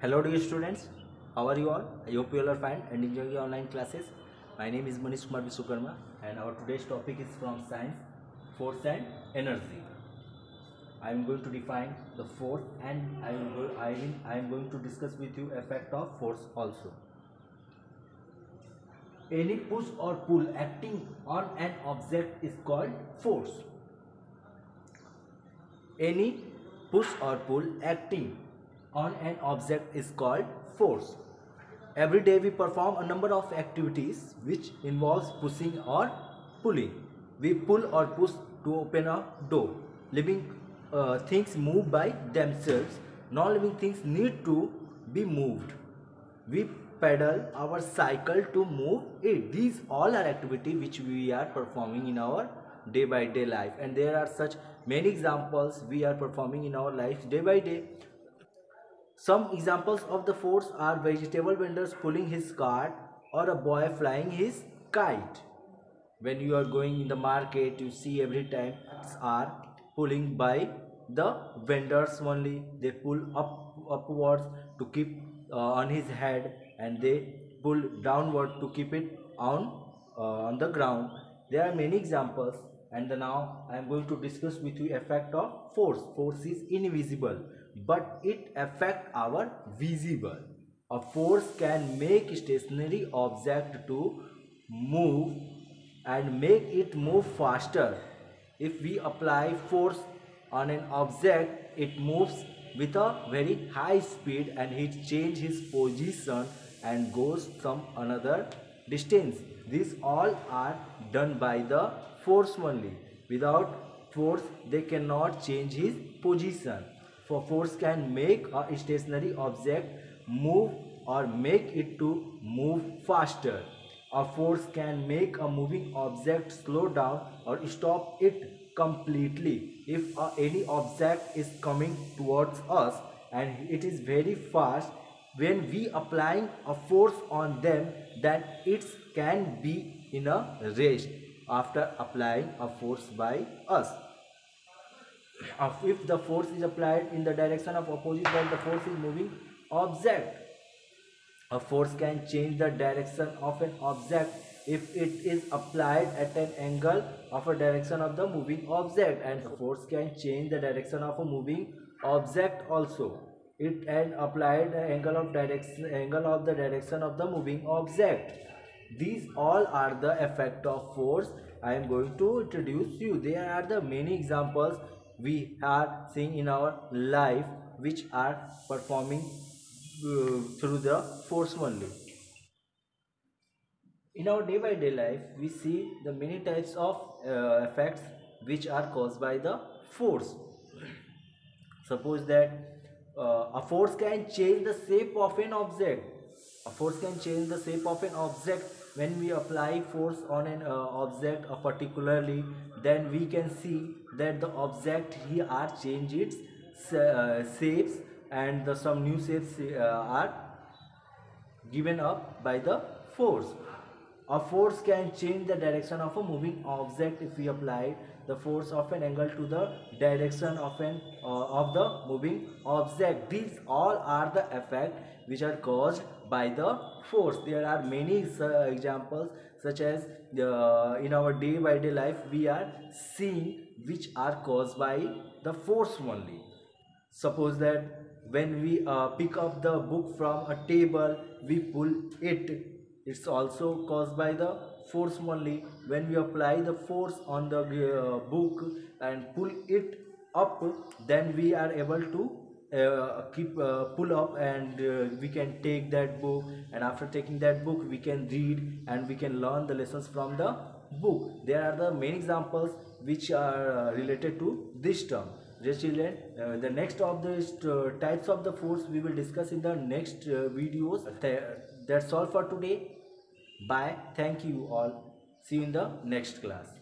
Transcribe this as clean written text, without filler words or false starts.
Hello dear students, how are you all? I hope you all are fine and enjoying your online classes. My name is Manish Kumar Vishwakarma and our today's topic is from science, force and energy. I am going to define the force and I am going to discuss with you effect of force also. Any push or pull acting on an object is called force. Any push or pull acting on an object is called force. Every day we perform a number of activities which involves pushing or pulling. We pull or push to open a door. Living things move by themselves. Non-living things need to be moved. We pedal our cycle to move it. These all are activities which we are performing in our day by day life, and there are such many examples we are performing in our lives day by day. Some examples of the force are vegetable vendors pulling his cart or a boy flying his kite. When you are going in the market, you see every time are pulling by the vendors only. They pull upwards to keep on his head, and they pull downward to keep it on the ground. There are many examples, and now I am going to discuss with you effect of force. Force is invisible, but it affect our visible. A force can make stationary object to move and make it move faster. If we apply force on an object, it moves with a very high speed and it change his position and goes some another distance. These all are done by the force only. Without force, they cannot change his position. For force can make a stationary object move or make it to move faster. A force can make a moving object slow down or stop it completely. If any object is coming towards us and it is very fast, when we applying a force on them, then it can be in a rest after applying a force by us. If the force is applied in the direction of opposite while the force is moving object, a force can change the direction of an object if it is applied at an angle of a direction of the moving object, and force can change the direction of a moving object also. It and applied the angle of the direction of the moving object. These all are the effect of force I am going to introduce you. There are the many examples we are seeing in our life which are performing through the force only. In our day by day life, we see the many types of effects which are caused by the force. Suppose that a force can change the shape of an object. A force can change the shape of an object. When we apply force on an object particularly, then we can see that the object here are change its shapes, and some new shapes are given up by the force. A force can change the direction of a moving object if we apply the force of an angle to the direction of the moving object. These all are the effect which are caused by the force. There are many examples, such as in our day by day life we are seeing which are caused by the force only. Suppose that when we pick up the book from a table, we pull it. It's also caused by the force only. When we apply the force on the book and pull it up, then we are able to pull up, and we can take that book, and after taking that book we can read and we can learn the lessons from the book. There are the many examples which are related to this term. Dear children, the next of the types of the force we will discuss in the next videos. That's all for today. Bye. Thank you all. See you in the next class.